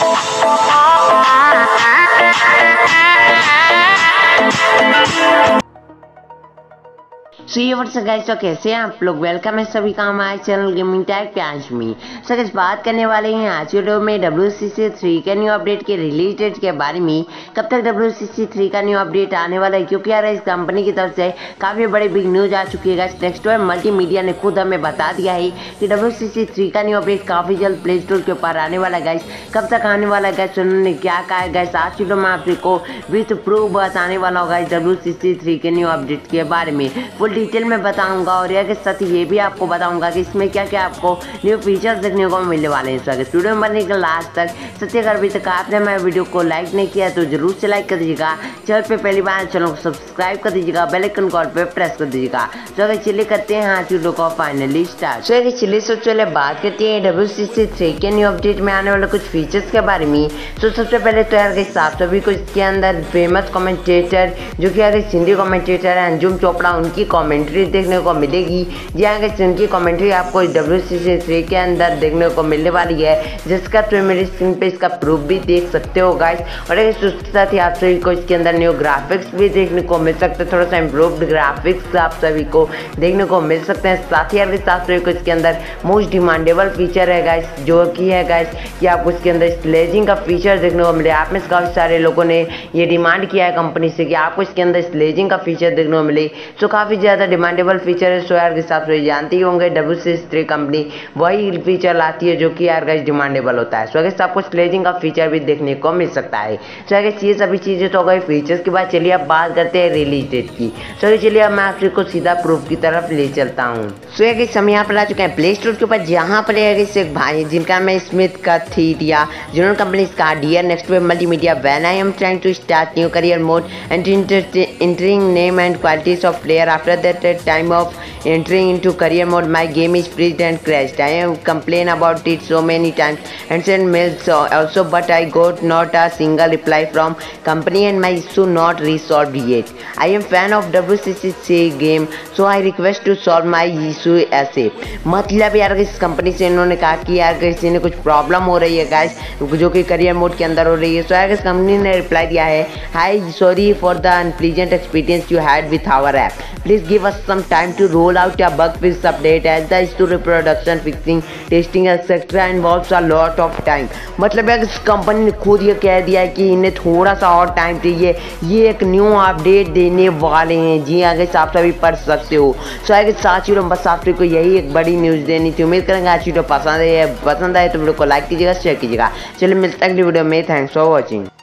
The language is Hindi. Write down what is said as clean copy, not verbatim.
सो ये व्हाट्सअप गाइस, तो कैसे हैं आप लोग। वेलकम है सभी का हमारे चैनल गेमिंग टैग प्याज में। सो गाइस बात करने वाले हैं आज वीडियो में WCC 3 के न्यू अपडेट के रिलीज डेट के बारे में। कब तक WCC 3 का न्यू अपडेट आने वाला है, क्योंकि यार इस कंपनी की तरफ से काफ़ी बड़ी बिग न्यूज आ चुकी है गाइस। नेक्स्टवेव मल्टीमीडिया ने खुद हमें बता दिया है कि WCC 3 का न्यू अपडेट काफ़ी जल्द प्ले स्टोर के ऊपर आने वाला है गाइस। कब तक आने वाला है गाइस, उन्होंने क्या कहा है गाइस, आज वीडियो में आपको विथ प्रूफ बताने वाला होगा WCC 3 के न्यू अपडेट के बारे में। फुल डिटेल में बताऊंगा और यार के साथ ये भी आपको बताऊंगा कि इसमें क्या क्या आपको न्यू फीचर्स देखने को मिलने वाले हैं। इस वीडियो में बनने के लास्ट तक सत्य अगर अभी तक आपने हमारे वीडियो को लाइक नहीं किया तो जरूर से लाइक कर दीजिएगा। चैनल पे पहली बार चैनल को सब्सक्राइब कर दीजिएगा, बेल आइकन कॉल पे प्रेस कर दीजिएगा। तो अगर चलिए करते हैं आज वीडियो को फाइनली स्टार्ट। तो अगर चलिए चले बात करते हैं WCC 3 के न्यू अपडेट में आने वाले कुछ फीचर्स के बारे में। तो सबसे पहले तो यार आप सभी को इसके अंदर फेमस कमेंटेटर जो कि यार हिंदी कमेंटेटर है अंजुम चोपड़ा, उनकी कमेंट्री देखने को मिलेगी। जी हाँ, उनकी कमेंट्री आपको WCC 3 के अंदर देखने को मिलने वाली है, जिसका तो मेरी स्क्रीन पे इसका प्रूफ भी देख सकते हो गाइस। और उसके साथ ही आप सभी को इसके अंदर न्यू ग्राफिक्स भी देखने को मिल सकते हैं, थोड़ा सा इम्प्रूव्ड ग्राफिक्स आप सभी को देखने को मिल सकते हैं। साथ ही आप सभी को इसके अंदर मोस्ट डिमांडेबल फीचर है गाइस, जो कि है गाइस कि आपको इसके अंदर स्लेजिंग का फीचर देखने को मिले। आप में काफ़ी सारे लोगों ने ये डिमांड किया है कंपनी से कि आपको इसके अंदर स्लेजिंग का फीचर देखने को मिले, तो काफ़ी ज़्यादा डिमांडेबल फीचर है। सो यार के हिसाब से जानते ही होंगे WCC 3 कंपनी वही फीचर लाती है जो कि यार गाइस डिमांडेबल होता है। सो अगर आपको स्लेजिंग का फीचर भी देखने को मिल सकता है। सो अगर ये सभी चीज़ें तो गई फीचर्स के बाद, चलिए अब बात करते हैं रिलीज डेट की। सो चलिए अब मैं आपको सीधा प्रूफ की तरफ ले चलता हूँ। सो यार हम यहाँ पर आ चुके हैं प्ले स्टोर के ऊपर, जहाँ पर एक भाई जिनका मैं स्मिथ का थीरिया जिन्होंने कंपनी का dear NextWave multimedia when I am trying to start new career mode and entering name and qualities of player after that time of entering into career mode my game is freezed and crashed. I have complained about it so many times and sent mails also, but I got not a single reply from company and my issue not resolved yet. I am fan of WCC game so I request to solve my issue ऐसे। मतलब यार इस कंपनी से इन्होंने कहा कि यार किसी ने कुछ प्रॉब्लम हो रही है गाइस, जो कि करियर मोड के अंदर हो रही है। सो यार इस कंपनी ने रिप्लाई दिया है, hi sorry for the unpleasant experience you had with our app. Please give us some time to roll out a bug fix update as the issue reproduction fixing testing etc involves a lot of time। मतलब यार इस कंपनी ने खुद ये कह दिया है कि इन्हें थोड़ा सा और टाइम चाहिए, ये एक न्यू अपडेट देने वाले हैं। जी आगे आप सभी पढ़ सकते हो। सो आगे साथ ही बस आप सभी को यही एक बड़ी न्यूज़ देनी थी। उम्मीद करेंगे आज वीडियो पसंद आए तो वीडियो को लाइक कीजिएगा, शेयर कीजिएगा। चलिए मिलते हैं अगली वीडियो में। Thanks for watching.